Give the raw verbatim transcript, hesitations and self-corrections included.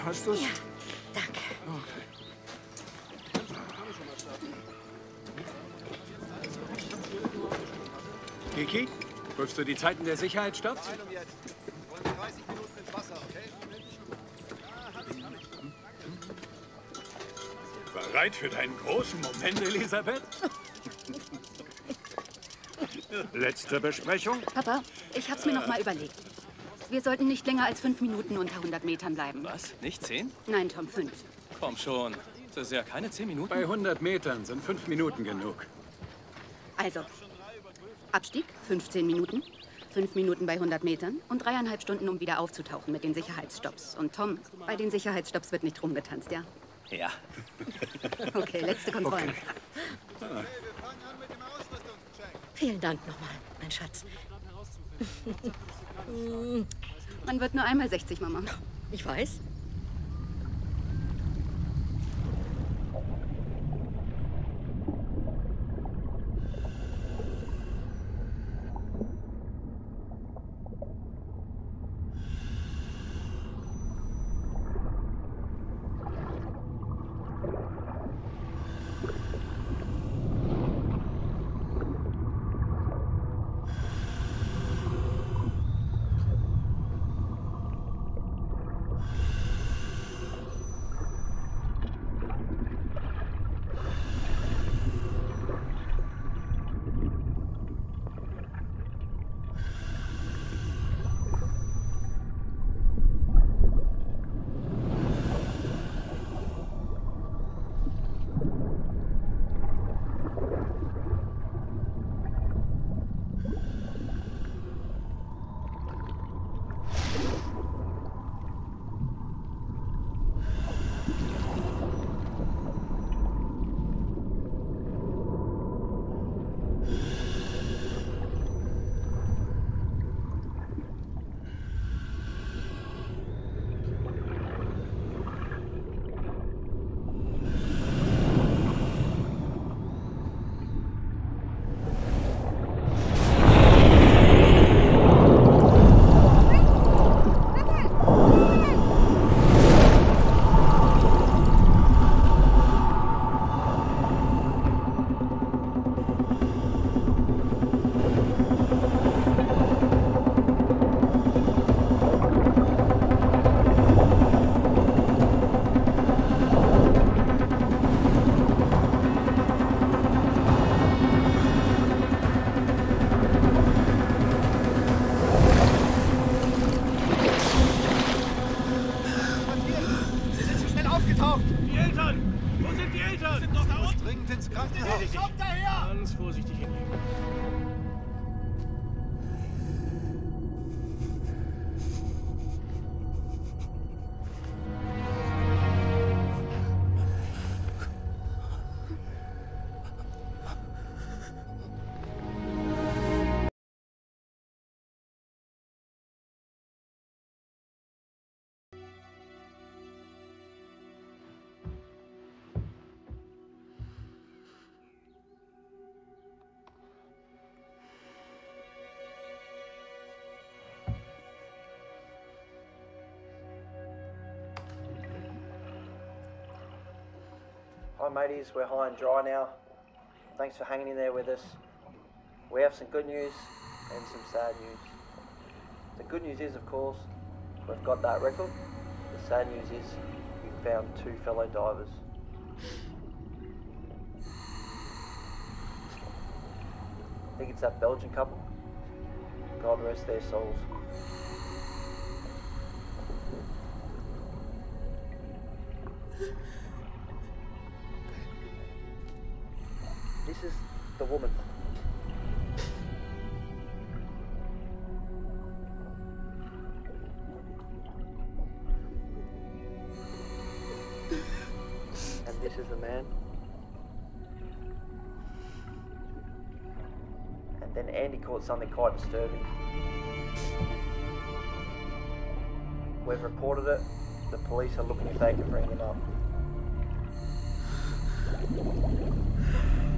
Hast du's? Ja, danke. Okay. Kiki, prüfst du die Zeiten der Sicherheitsstopps? Bereit für deinen großen Moment, Elisabeth? Letzte Besprechung? Papa, ich hab's mir noch mal überlegt. Wir sollten nicht länger als fünf Minuten unter hundert Metern bleiben. Was? Nicht zehn? Nein, Tom, fünf. Komm schon. Das ist ja keine zehn Minuten. Bei hundert Metern sind fünf Minuten genug. Also, Abstieg, fünfzehn Minuten. Fünf Minuten bei hundert Metern und dreieinhalb Stunden, um wieder aufzutauchen mit den Sicherheitsstopps. Und Tom, bei den Sicherheitsstopps wird nicht rumgetanzt, ja? Ja. Okay, letzte Kontrolle. Okay. Ah. Vielen Dank nochmal, mein Schatz. Man wird nur einmal sechzig, Mama. Ich weiß. Hi mateys, we're high and dry now. Thanks for hanging in there with us. We have some good news and some sad news. The good news is, of course, we've got that record. The sad news is we found two fellow divers. I think it's that Belgian couple. God rest their souls. This is the woman. And this is the man. And then Andy caught something quite disturbing. We've reported it. The police are looking if they can bring him up.